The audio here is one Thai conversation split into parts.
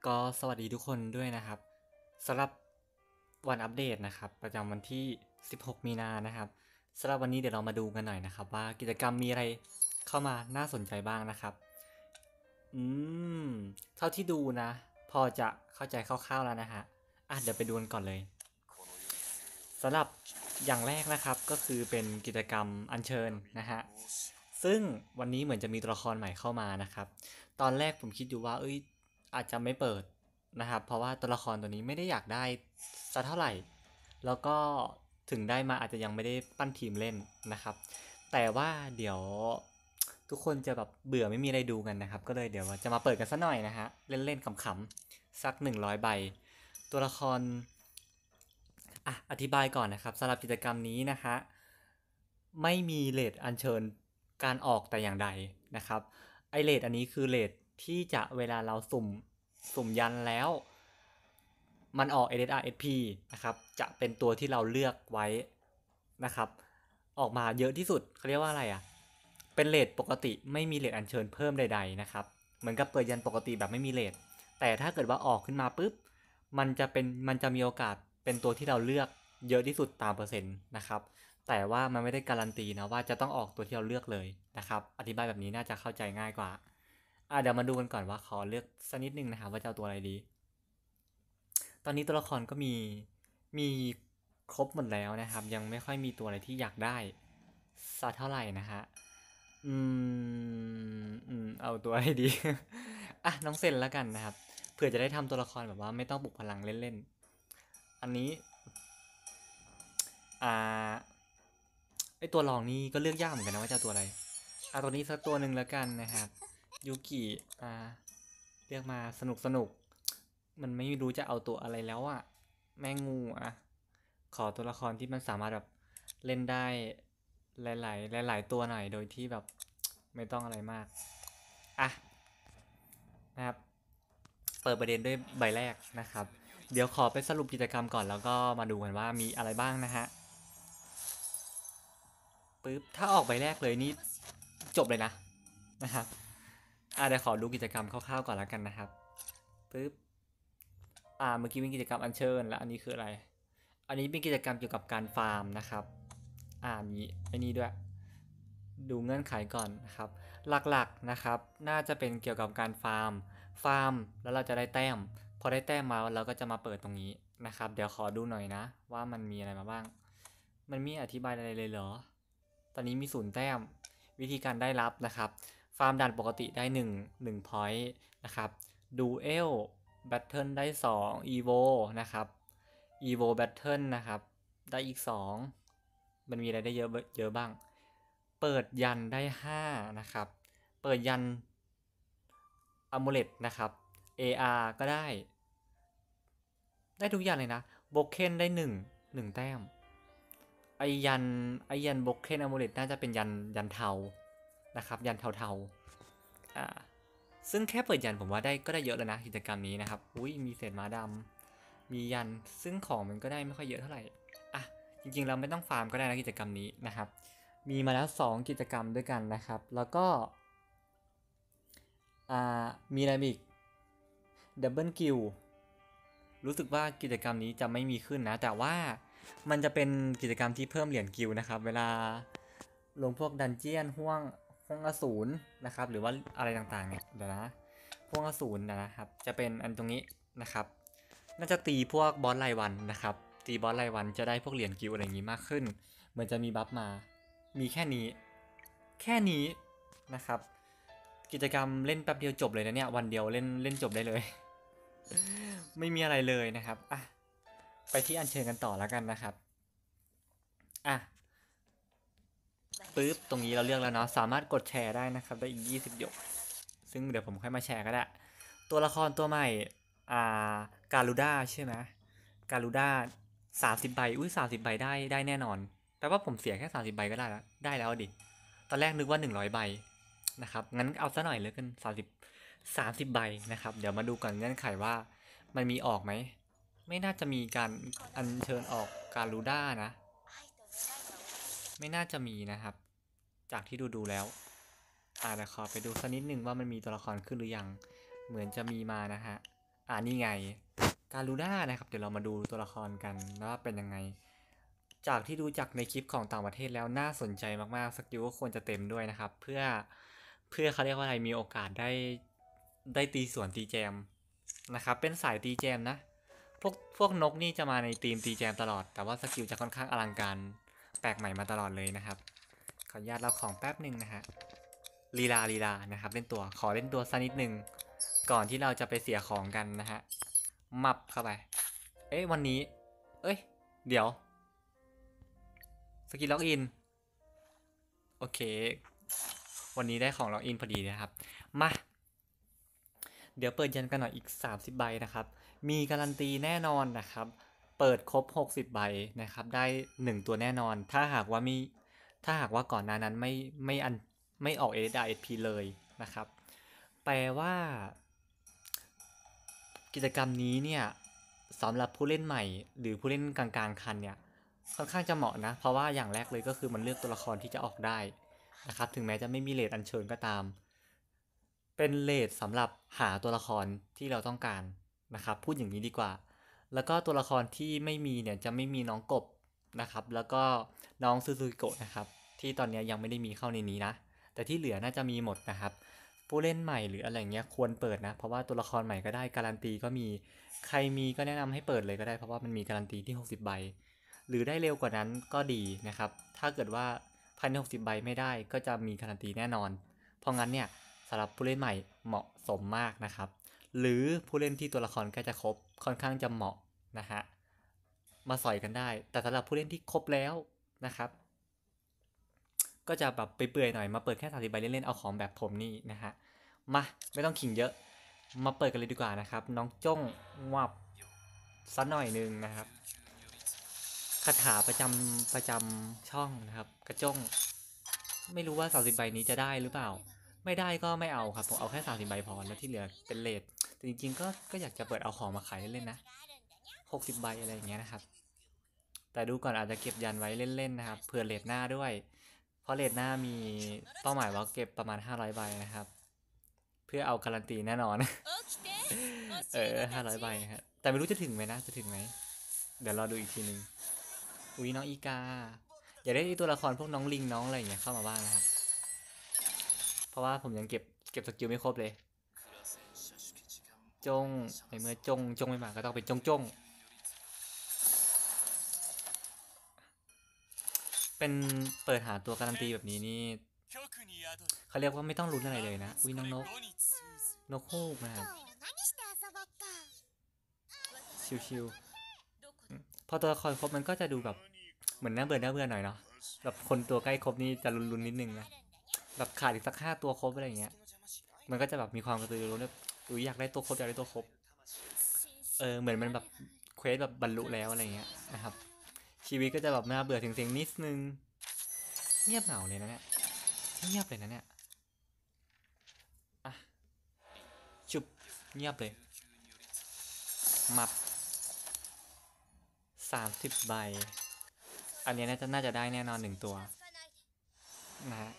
ก็สวัสดีทุกคนด้วยนะครับสำหรับวันอัปเดตนะครับประจำวันที่16มีนานะครับสำหรับวันนี้เดี๋ยวเรามาดูกันหน่อยนะครับว่ากิจกรรมมีอะไรเข้ามาน่าสนใจบ้างนะครับอืมเท่าที่ดูนะพอจะเข้าใจคร่าวๆแล้วนะฮะเดี๋ยวไปดูกันก่อนเลยสำหรับอย่างแรกนะครับก็คือเป็นกิจกรรมอัญเชิญนะฮะซึ่งวันนี้เหมือนจะมีตัวละครใหม่เข้ามานะครับตอนแรกผมคิดอยู่ว่าอาจจะไม่เปิดนะครับเพราะว่าตัวละครตัวนี้ไม่ได้อยากได้สักเท่าไหร่แล้วก็ถึงได้มาอาจจะยังไม่ได้ปั้นทีมเล่นนะครับแต่ว่าเดี๋ยวทุกคนจะแบบเบื่อไม่มีอะไรดูกันนะครับก็เลยเดี๋ยวจะมาเปิดกันสักหน่อยนะฮะเล่นๆขำๆสัก100ใบตัวละครอธิบายก่อนนะครับสำหรับกิจกรรมนี้นะฮะไม่มีเรทอัญเชิญการออกแต่อย่างใดนะครับไอเรทอันนี้คือเรทที่จะเวลาเราสุ่มยันแล้วมันออก SSRSP นะครับจะเป็นตัวที่เราเลือกไว้นะครับออกมาเยอะที่สุดเขาเรียกว่าอะไรเป็นเรทปกติไม่มีเรทอัญเชิญเพิ่มใดๆนะครับเหมือนกับเปิดยันปกติแบบไม่มีเรทแต่ถ้าเกิดว่าออกขึ้นมาปุ๊บมันจะมีโอกาสเป็นตัวที่เราเลือกเยอะที่สุดตามเปอร์เซ็นต์นะครับแต่ว่ามันไม่ได้การันตีนะว่าจะต้องออกตัวที่เราเลือกเลยนะครับอธิบายแบบนี้น่าจะเข้าใจง่ายกว่าเดี๋ยวมาดูกันก่อนว่าขอเลือกสักนิดนึงนะครับว่าจะเอาตัวอะไรดีตอนนี้ตัวละครก็มีครบหมดแล้วนะครับยังไม่ค่อยมีตัวอะไรที่อยากได้สักเท่าไหร่นะฮะเอาตัวอะไรดี น้องเซนแล้วกันนะครับเผื่อจะได้ทำตัวละครแบบว่าไม่ต้องปลุกพลังเล่นๆอันนี้อ่าไอตัวรองนี่ก็เลือกยากเหมือนกันนะว่าจะตัวอะไรตัวนี้สักตัวหนึ่งแล้วกันนะครับยูกิเลือกมาสนุกมันไม่รู้จะเอาตัวอะไรแล้วแม่งูขอตัวละครที่มันสามารถแบบเล่นได้หลายตัวหน่อยโดยที่แบบไม่ต้องอะไรมากอ่ะนะครับเปิดประเด็นด้วยใบแรกนะครับเดี๋ยวขอไปสรุปกิจกรรมก่อนแล้วก็มาดูกันว่ามีอะไรบ้างนะฮะปึ๊บถ้าออกใบแรกเลยนี่จบเลยนะครับเดี๋ยวขอดูกิจกรรมคร่าวๆก่อนแล้วกันนะครับปึ๊บเมื่อกี้เป็นกิจกรรมอัญเชิญแล้วอันนี้คืออะไรอันนี้เป็นกิจกรรมเกี่ยวกับการฟาร์มนะครับมีไอ้นี่ด้วยดูเงื่อนไขก่อนนะครับหลักๆนะครับน่าจะเป็นเกี่ยวกับการฟาร์มแล้วเราจะได้แต้มพอได้แต้มมาเราก็จะมาเปิดตรงนี้นะครับเดี๋ยวขอดูหน่อยนะว่ามันมีอะไรมาบ้างมันมีอธิบายอะไรเลยเหรอตอนนี้มี0 แต้มวิธีการได้รับนะครับฟาร์มด่านปกติได้1 point นะครับดูเอลแบทเทิลได้2 evo นะครับ evo battle นะครับได้อีก2มันมีอะไรได้เยอะบ้างเปิดยันได้5นะครับเปิดยันอ m u l e t นะครับ AR ก็ได้ทุกอย่างเลยนะโบเคนได้หนึ่งแต้มไอยันโบเคนอ m u l e t น่าจะเป็นยันเทานะครับยันเทาอ่าซึ่งแค่เปิดยันผมว่าก็ได้เยอะแล้วนะกิจกรรมนี้นะครับมีเศษม้าดำมียันซึ่งของมันก็ได้ไม่ค่อยเยอะเท่าไหร่จริงๆเราไม่ต้องฟาร์มก็ได้นะกิจกรรมนี้นะครับมีมาแล้ว2กิจกรรมด้วยกันนะครับแล้วก็มีอะไรอีกดับเบิลกิลรู้สึกว่ากิจกรรมนี้จะไม่มีขึ้นนะแต่ว่ามันจะเป็นกิจกรรมที่เพิ่มเหรียญกิลนะครับเวลาลงพวกดันเจียนห้วงอสูรนะครับหรือว่าอะไรต่างๆเนี่ยเดี๋ยวนะห้วงอสูรนะครับจะเป็นอันตรงนี้นะครับน่าจะตีพวกบอสรายวันนะครับตีบอสรายวันจะได้พวกเหรียญกิลอะไรอย่างนี้มากขึ้นเหมือนจะมีบัฟมามีแค่นี้นะครับกิจกรรมเล่นแป๊บเดียวจบเลยนะเนี่ยวันเดียวเล่นจบได้เลย ไม่มีอะไรเลยนะครับไปที่อัญเชิญกันต่อแล้วกันนะครับอ่ะปึ๊บตรงนี้เราเลือกแล้วเนาะสามารถกดแชร์ได้นะครับได้อีก20หยกซึ่งเดี๋ยวผมค่อยมาแชร์ก็ได้ตัวละครตัวใหม่อ่การูด้าใช่ไหมการูด้า30 ใบ30 ใบได้แน่นอนแปลว่าผมเสียแค่30 ใบก็ได้แล้วดิตอนแรกนึกว่า100 ใบนะครับงั้นเอาซะหน่อยเลยกัน30 ใบนะครับเดี๋ยวมาดูก่อนเงื่อนไขว่ามันมีออกไหมไม่น่าจะมีการอัญเชิญออกการูด้านะไม่น่าจะมีนะครับจากที่ดูแล้วเดี๋ยวขอไปดูสักนิดนึงว่ามันมีตัวละครขึ้นหรือยังเหมือนจะมีมานะฮะนี่ไงการูด้านะครับเดี๋ยวเรามาดูตัวละครกันว่าเป็นยังไงจากที่ดูจากในคลิปของต่างประเทศแล้วน่าสนใจมากๆสกิลก็ควรจะเต็มด้วยนะครับเพื่อเขาเรียกว่าอะไรมีโอกาสได้ตีสวนตีแจมนะครับเป็นสายตีแจมนะพวกนกนี่จะมาในทีมตีแจมตลอดแต่ว่าสกิลจะค่อนข้างอลังการแปลกใหม่มาตลอดเลยนะครับขออนุญาตรับของแป๊บหนึ่งนะฮะลีลานะครับเล่นตัวขอเล่นตัวสักนิดหนึ่งก่อนที่เราจะไปเสียของกันนะฮะมับเข้าไปวันนี้เดี๋ยวสกิลล็อกอินโอเควันนี้ได้ของล็อกอินพอดีนะครับมาเดี๋ยวเปิดยันกันหน่อยอีก30ใบนะครับมีการันตีแน่นอนนะครับเปิดครบ60ใบนะครับได้1ตัวแน่นอนถ้าหากว่าก่อนหน้านั้นไม่ออก ASP เลยนะครับแปลว่ากิจกรรมนี้เนี่ยสำหรับผู้เล่นใหม่หรือผู้เล่นกลางๆคันเนี่ยค่อนข้างจะเหมาะนะเพราะว่าอย่างแรกเลยก็คือมันเลือกตัวละครที่จะออกได้นะครับถึงแม้จะไม่มีเรทอัญเชิญก็ตามเป็นเรทสำหรับหาตัวละครที่เราต้องการนะครับพูดอย่างนี้ดีกว่าแล้วก็ตัวละครที่ไม่มีเนี่ยจะไม่มีน้องกบนะครับแล้วก็น้องซูซูกิโกะนะครับที่ตอนนี้ยังไม่ได้มีเข้าในนี้นะแต่ที่เหลือน่าจะมีหมดนะครับผู้เล่นใหม่หรืออะไรเงี้ยควรเปิดนะเพราะว่าตัวละครใหม่ก็ได้การันตีก็มีใครมีก็แนะนำให้เปิดเลยก็ได้เพราะว่ามันมีการันตีที่60ใบหรือได้เร็วกว่านั้นก็ดีนะครับถ้าเกิดว่าภายใน60ใบไม่ได้ก็จะมีการันตีแน่นอนเพราะงั้นเนี่ยสำหรับผู้เล่นใหม่เหมาะสมมากนะครับหรือผู้เล่นที่ตัวละครใกล้จะครบค่อนข้างจะเหมาะนะฮะมาสอยกันได้แต่สำหรับผู้เล่นที่ครบแล้วนะครับก็จะแบบไปเปื่อยหน่อยมาเปิดแค่30ใบเล่นๆเอาของแบบผมนี่นะฮะมาไม่ต้องขิงเยอะมาเปิดกันเลยดีกว่านะครับน้องจ้งวับสักหน่อยนึงนะครับคาถาประจำช่องนะครับกระจ้งไม่รู้ว่า30ใบนี้จะได้หรือเปล่าไม่ได้ก็ไม่เอาครับผมเอาแค่30ใบพอแล้วที่เหลือเป็นเลทแต่จริงๆก็อยากจะเปิดเอาของมาขายเล่นๆนะ60ใบอะไรอย่างเงี้ยนะครับแต่ดูก่อนอาจจะเก็บยันไว้เล่นๆนะครับเผื่อเลทหน้าด้วยเพราะเลทหน้ามีเป้าหมายว่าเก็บประมาณ500ใบนะครับเพื่อเอาการันตีแน่นอน 500ใบฮะแต่ไม่รู้จะถึงไหมนะจะถึงไหมเดี๋ยวรอดูอีกทีนึงอุ้ยน้องอีกาอยากได้ตัวละครพวกน้องลิงน้องอะไรอย่างเงี้ยเข้ามาบ้างนะครับเพราะว่าผมยังเก็บสกิลไม่ครบเลยจงในเมื่อจงไม่มาก็ต้องเป็นจงเป็นเปิดหาตัวการันตีแบบนี้นี่เขาเรียกว่าไม่ต้องลุ้นอะไรเลยนะอุ้ยน้องนกฮูกนะครับชิวๆพอตัวละครครบมันก็จะดูแบบเหมือนน่าเบื่อหน่อยเนาะแบบคนตัวใกล้ครบนี่จะลุ้นนิดนึงนะแบบขาดอีกสัก5ตัวครบอะไรอย่างเงี้ยมันก็จะแบบมีความกระตือรือร้นแบบอุ้ยอยากได้ตัวครบอยากได้ตัวครบเหมือนมันแบบเควสแบบบรรลุแล้วอะไรเงี้ยนะครับชีวิตก็จะแบบน่าเบื่อเสียงนิดนึงเงียบเหงาเลยนะเนี่ยเงียบเลยนะเนี่ยอ่ะชุบเงียบเลยมับ30ใบอันนี้น่าจะได้แน่นอน1ตัวนะฮะ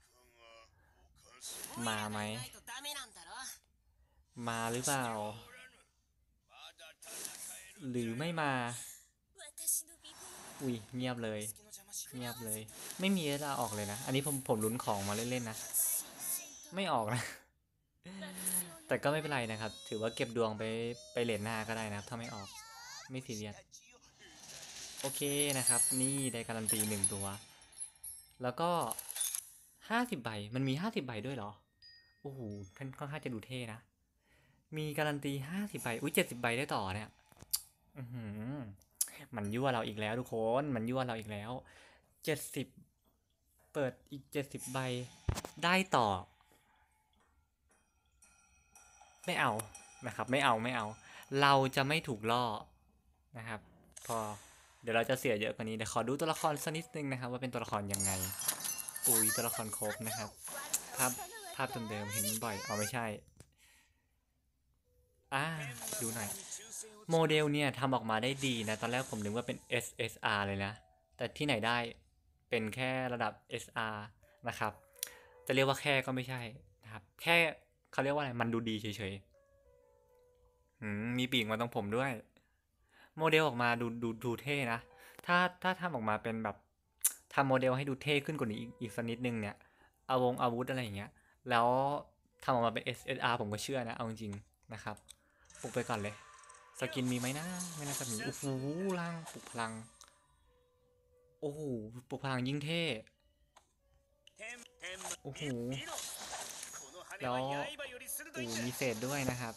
มาไหมมาหรือเปล่าหรือไม่มาอุ้ยเงียบเลยไม่มีเวลาออกเลยนะอันนี้ผมลุ้นของมาเล่นๆนะไม่ออกนะแต่ก็ไม่เป็นไรนะครับถือว่าเก็บดวงไปเลนหน้าก็ได้นะครับถ้าไม่ออกไม่ซีเรียสโอเคนะครับนี่ได้การันตี1ตัวแล้วก็50ใบมันมี50ใบด้วยเหรอโอ้โหท่านค่อนข้างจะดูเท่นะมีการันตี50ใบอุ้ย70ใบได้ต่อเนี่ยมันยั่วเราอีกแล้วทุกคนมันยั่วเราอีกแล้ว70เปิดอีก70ใบได้ต่อไม่เอานะครับไม่เอาเราจะไม่ถูกล่อนะครับพอเดี๋ยวเราจะเสียเยอะกว่านี้เดี๋ยวขอดูตัวละครสักนิดนึงนะครับว่าเป็นตัวละครยังไงอุ้ยตัวละครครบนะครับภาพภาพเดิมๆเห็นบ่อยอ๋อไม่ใช่ดูหน่อยโมเดลเนี่ยทำออกมาได้ดีนะตอนแรกผมนึกว่าเป็น SSR เลยนะแต่ที่ไหนได้เป็นแค่ระดับ SR นะครับจะเรียกว่าแค่ก็ไม่ใช่นะครับแค่เขาเรียกว่าอะไรมันดูดีเฉยมีปีกมาตรงผมด้วย โมเดลออกมาดูเท่นะ ถ้าทำออกมาเป็นแบบทำโมเดลให้ดูเท่ขึ้นกว่านี้อีกสักนิดนึงเนี่ยอาวุธอะไรอย่างเงี้ยแล้วทำออกมาเป็น SSR ผมก็เชื่อนะเอาจริงๆนะครับปลุกไปก่อนเลยสกินมีไหมนะไม่น่าจะมีโอ้โหล่างปลุกพลังโอ้โหปลุกพลังยิ่งเท่โอ้โหแล้วมีเศษด้วยนะครับ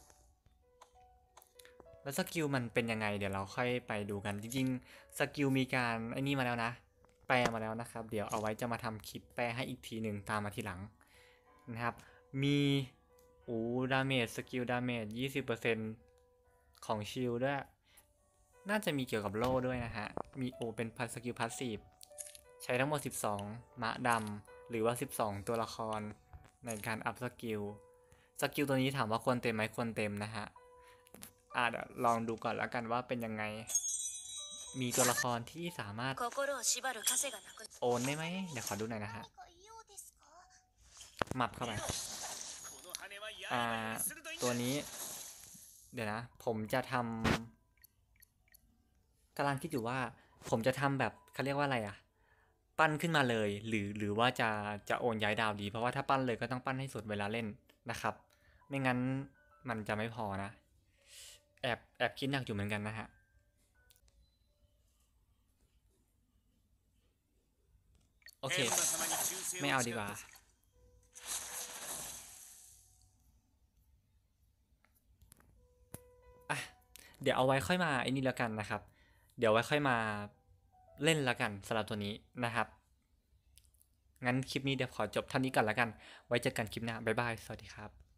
แล้วสกิลมันเป็นยังไงเดี๋ยวเราค่อยไปดูกันจริงๆสกิลมีการไอ้นี่มาแล้วนะแปลมาแล้วนะครับเดี๋ยวเอาไว้จะมาทำคลิปแปลให้อีกทีหนึ่งตามมาทีหลังนะครับมีดาเมจสกิลดาเมจ 20% ของชิลด้วยน่าจะมีเกี่ยวกับโล่ด้วยนะฮะมีเป็นสกิลพาสซีฟใช้ทั้งหมด12มะดำหรือว่า12ตัวละครในการอัพสกิลตัวนี้ถามว่าควรเต็มไหมควรเต็มนะฮะเดี๋ยวลองดูก่อนแล้วกันว่าเป็นยังไงมีตัวละครที่สามารถโอนได้ไหมเดี๋ยวขอดูหน่อยนะฮะมับเข้าไปตัวนี้เดี๋ยวนะผมจะทำกำลังคิดอยู่ว่าผมจะทำแบบเขาเรียกว่าอะไรปั้นขึ้นมาเลยหรือว่าจะโอนย้ายดาวดีเพราะว่าถ้าปั้นเลยก็ต้องปั้นให้สุดเวลาเล่นนะครับไม่งั้นมันจะไม่พอนะแอบคิดหนักอยู่เหมือนกันนะฮะโอเคไม่เอาดีกว่าเดี๋ยวเอาไว้ค่อยมาไอ้นี่แล้วกันนะครับเดี๋ยวไว้ค่อยมาเล่นแล้วกันสำหรับตัวนี้นะครับงั้นคลิปนี้เดี๋ยวขอจบเท่านี้ก่อนแล้วกันไว้เจอกันคลิปหน้าบ๊ายบายสวัสดีครับ